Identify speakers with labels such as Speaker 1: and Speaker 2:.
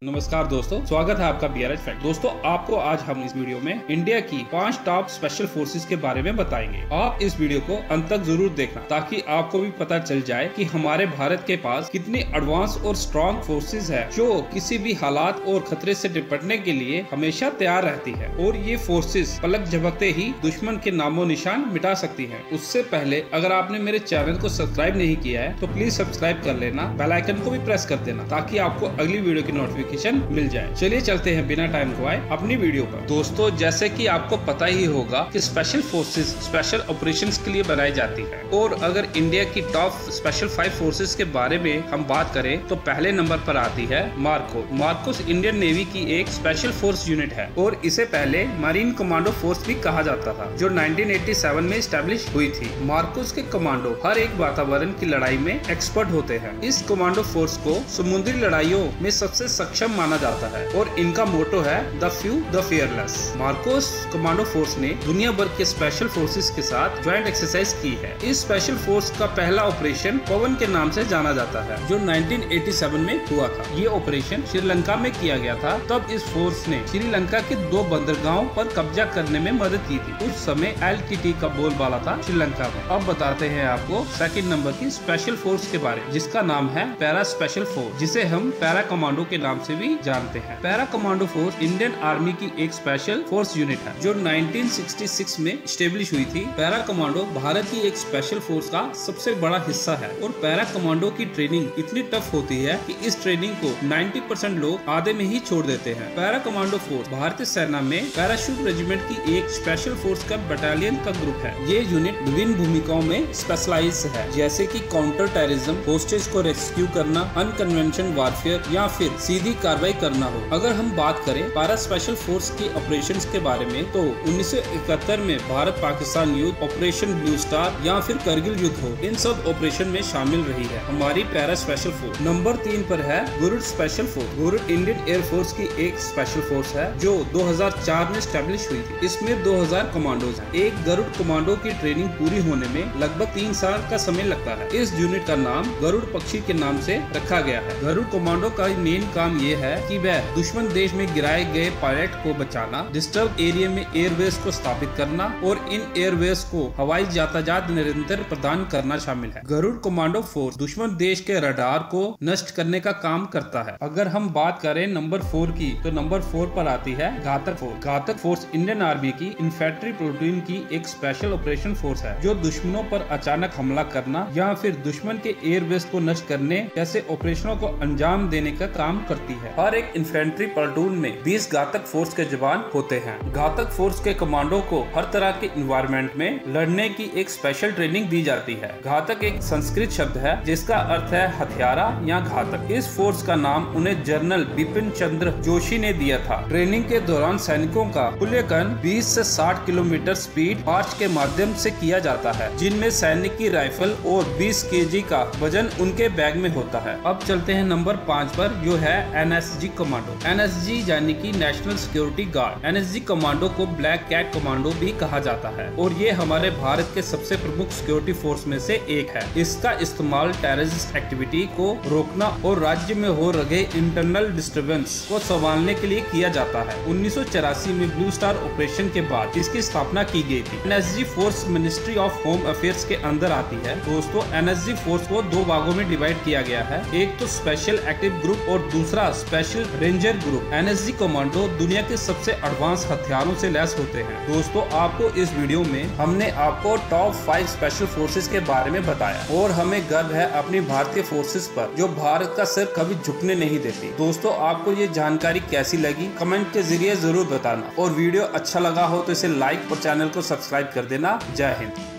Speaker 1: नमस्कार दोस्तों, स्वागत है आपका BRH फैक्ट। दोस्तों, आपको आज हम इस वीडियो में इंडिया की 5 टॉप स्पेशल फोर्सेस के बारे में बताएंगे। आप इस वीडियो को अंत तक जरूर देखना ताकि आपको भी पता चल जाए कि हमारे भारत के पास कितनी एडवांस और स्ट्रॉन्ग फोर्सेस है जो किसी भी हालात और खतरे से निपटने के लिए हमेशा तैयार रहती है और ये फोर्सेस पलक झपकते ही दुश्मन के नामो निशान मिटा सकती है। उससे पहले अगर आपने मेरे चैनल को सब्सक्राइब नहीं किया है तो प्लीज सब्सक्राइब कर लेना, बेल आइकन को भी प्रेस कर देना ताकि आपको अगली वीडियो की नोटिफिकेशन मिल जाए। चलिए चलते हैं बिना टाइम गवाए अपनी वीडियो पर। दोस्तों, जैसे कि आपको पता ही होगा कि स्पेशल फोर्सेस स्पेशल ऑपरेशंस के लिए बनाई जाती है और अगर इंडिया की टॉप स्पेशल 5 फोर्सेस के बारे में हम बात करें तो पहले नंबर पर आती है मार्को। मार्कोस इंडियन नेवी की एक स्पेशल फोर्स यूनिट है और इसे पहले मरीन कमांडो फोर्स भी कहा जाता था जो 1987 में स्टैब्लिश हुई थी। मार्कोस के कमांडो हर एक वातावरण की लड़ाई में एक्सपर्ट होते हैं। इस कमांडो फोर्स को समुद्री लड़ाइयों में सबसे सक्षम माना जाता है और इनका मोटो है the few the fearless. Marcos commando force ने दुनिया भर के स्पेशल फोर्सेस के साथ ज्वाइंट एक्सरसाइज की है। इस स्पेशल फोर्स का पहला ऑपरेशन पवन के नाम से जाना जाता है जो 1987 में हुआ था। ये ऑपरेशन श्रीलंका में किया गया था। तब इस फोर्स ने श्रीलंका के 2 बंदरगाहों पर कब्जा करने में मदद की थी। उस समय LTT का बोलबाला था श्रीलंका में। अब बताते हैं आपको सेकंड नंबर की स्पेशल फोर्स के बारे में जिसका नाम है पैरा स्पेशल फोर्स, जिसे हम पैरा कमांडो के नाम से भी जानते हैं। Para commando force Indian army की एक स्पेशल फोर्स यूनिट है जो 1966 में स्टेब्लिश हुई थी। पैरा कमांडो भारत की एक स्पेशल फोर्स का सबसे बड़ा हिस्सा है और पैरा कमांडो की ट्रेनिंग इतनी टफ होती है कि इस ट्रेनिंग को 90% लोग आधे में ही छोड़ देते हैं। पैरा कमांडो फोर्स भारतीय सेना में पैराशूट रेजिमेंट की एक स्पेशल फोर्स का बटालियन का ग्रुप है। ये यूनिट विभिन्न भूमिकाओं में स्पेशलाइज है जैसे कि काउंटर टेररिज्म, होस्टेज को रेस्क्यू करना, अनकन्वेंशन वारफेयर या फिर सीधी कार्रवाई करना हो। अगर हम बात करें पैरा स्पेशल फोर्स की ऑपरेशंस के बारे में तो 1971 में भारत पाकिस्तान युद्ध, ऑपरेशन ब्लू स्टार या फिर करगिल युद्ध हो, इन सब ऑपरेशन में शामिल रही है हमारी पैरा स्पेशल फोर्स। नंबर 3 पर है Garud special force. Garud Indian Air Force की एक स्पेशल फोर्स है जो 2004 में स्टैब्लिश हुई थी। इसमें 2000 कमांडोज हैं। एक गरुड़ कमांडो की ट्रेनिंग पूरी होने में लगभग 3 साल का समय लगता है। इस यूनिट का नाम गरुड़ पक्षी के नाम से रखा गया है। गरुड़ कमांडो का मेन काम ये है कि वह दुश्मन देश में गिराए गए पायलट को बचाना, डिस्टर्ब एरिया में एयरवेज को स्थापित करना और इन एयरवेज को हवाई यातायात निरंतर प्रदान करना शामिल है। गरुड़ कमांडो फोर्स दुश्मन देश के रडार को नष्ट करने का काम करता है। अगर हम बात करें नंबर 4 की तो नंबर 4 पर आती है Ghatak force. Ghatak force Indian army की इन्फेंट्री प्लूटून की एक स्पेशल ऑपरेशन फोर्स है जो दुश्मनों पर अचानक हमला करना या फिर दुश्मन के एयरवेज को नष्ट करने जैसे ऑपरेशनों को अंजाम देने का काम करती है। हर एक इन्फेंट्री प्लाटून में 20 घातक फोर्स के जवान होते हैं। घातक फोर्स के कमांडो को हर तरह के इन्वायरमेंट में लड़ने की एक स्पेशल ट्रेनिंग दी जाती है। घातक एक संस्कृत शब्द है जिसका अर्थ है हथियारा या घातक। इस फोर्स का नाम उन्हें जनरल बिपिन चंद्र जोशी ने दिया था। ट्रेनिंग के दौरान सैनिकों का मूल्यांकन 20 से 60 किलोमीटर स्पीड मार्च के माध्यम से किया जाता है जिनमें सैनिक की राइफल और 20 kg का वजन उनके बैग में होता है। अब चलते हैं नंबर 5 पर जो है NSG कमांडो। NSG यानी कि National Security Guard. NSG commando को ब्लैक कैट कमांडो भी कहा जाता है और ये हमारे भारत के सबसे प्रमुख सिक्योरिटी फोर्स में से एक है। इसका इस्तेमाल टेररिस्ट एक्टिविटी को रोकना और राज्य में हो रहे इंटरनल डिस्टर्बेंस को संभालने के लिए किया जाता है। 1984 में ब्लू स्टार ऑपरेशन के बाद इसकी स्थापना की गई थी। NSG force Ministry of Home Affairs के अंदर आती है। दोस्तों, NSG फोर्स को 2 भागों में डिवाइड किया गया है। एक तो स्पेशल एक्टिव ग्रुप और दूसरा special ranger group. NSG commando दुनिया के सबसे एडवांस हथियारों से लैस होते हैं। दोस्तों, आपको इस वीडियो में हमने आपको टॉप 5 स्पेशल फोर्सेस के बारे में बताया और हमें गर्व है अपनी भारतीय फोर्सेस पर जो भारत का सिर कभी झुकने नहीं देती। दोस्तों, आपको ये जानकारी कैसी लगी कमेंट के जरिए जरूर बताना और वीडियो अच्छा लगा हो तो इसे लाइक और चैनल को सब्सक्राइब कर देना। जय हिंद।